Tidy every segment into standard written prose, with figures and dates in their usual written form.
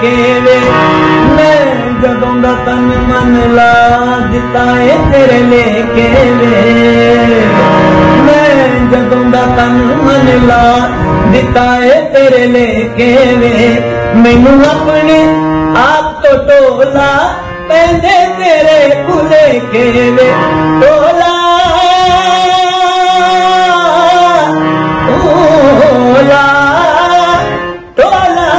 के वे मैं जदों दा तन मन ला दिता है तेरे लेके वे मैं जदों दा तन मन ला दिता है तेरे लेके वे मैनू अपने आप तो टोला पैंदे तेरे भुले के वे टोला टोला टोला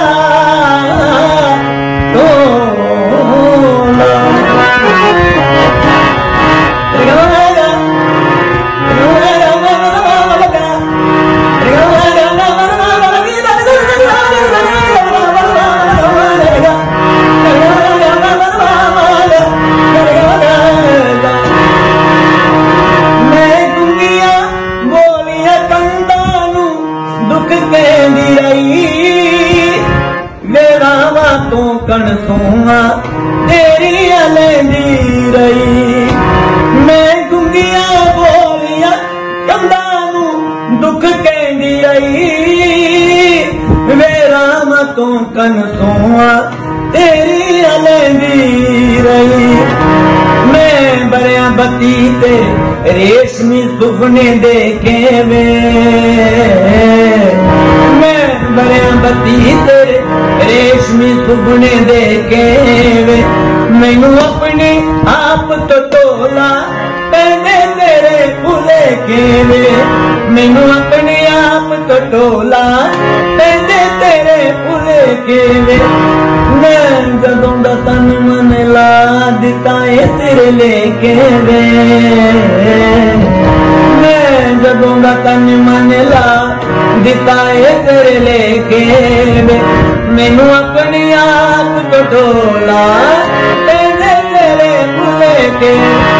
कण सोवा तेरी लेंदी रही मैं गुंगिया बोलिया कंधा नू दुख कहंदी रही वे राम तू कण सोवा तेरी लेंदी रही मैं बरिया बती ते रेशमी सुपने देखे वे मैं बरिया बती ते रेशमी सुपने देखे वे मैनू अपने आप तो टोला पहने तेरे भुले के वे मैनू अपने आप तो टोला पहने तेरे भुले के वे मैं जदों दा तन मन ला दिता है तेरे लेके वे मैं जदों दा तन मन ला दिता है तेरे लेके वे मैनू अपने आप तो टोला तेरे भुले के